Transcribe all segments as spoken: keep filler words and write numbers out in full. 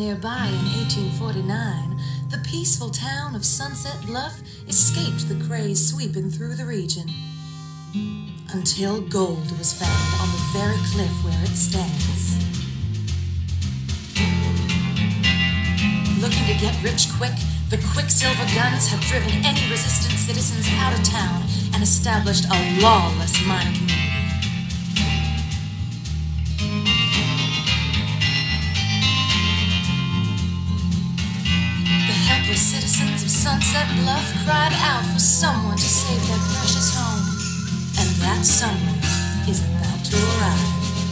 nearby in eighteen forty-nine, the peaceful town of Sunset Bluff escaped the craze sweeping through the region. Until gold was found on the very cliff where it stands. Looking to get rich quick, the Quicksilver Guns have driven any resistant citizens out of town and established a lawless mining community. The helpless citizens of Sunset Bluff cried out for someone to save their precious home, and that someone is about to arrive.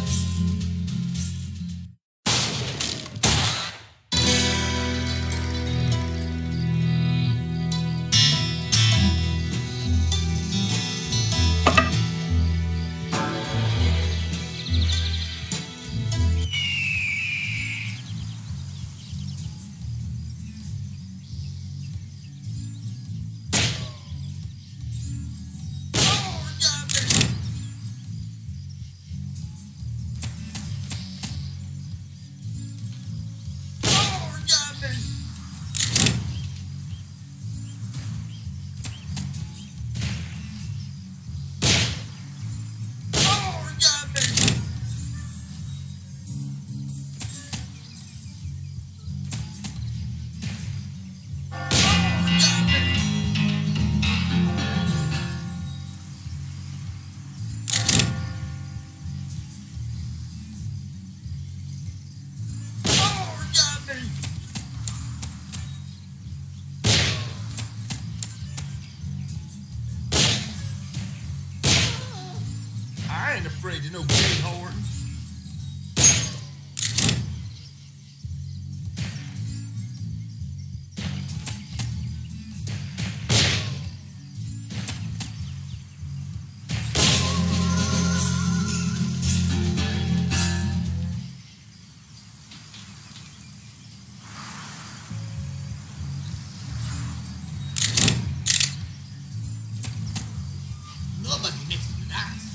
I ain't afraid of no greenhorn. Nobody makes me nice.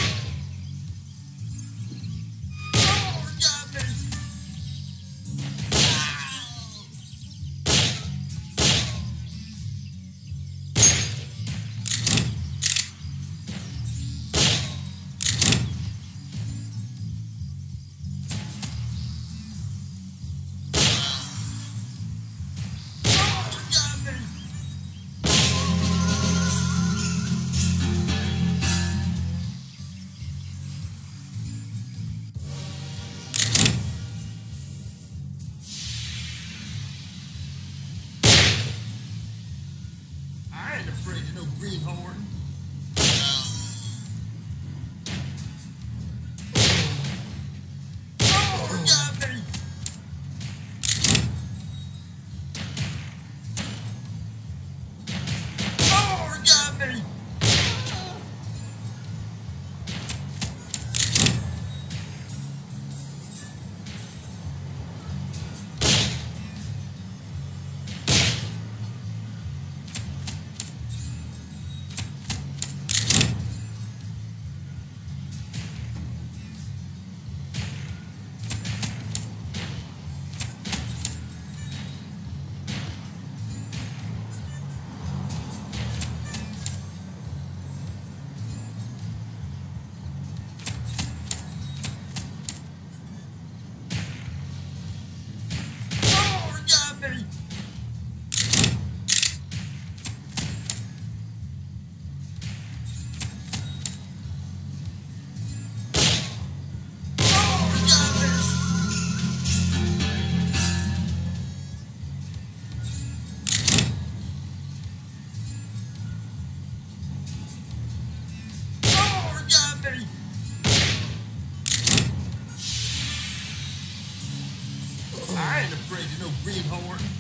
I ain't afraid of no greenhorn. Oh, got me. Oh, got me. I ain't afraid of no greenhorn.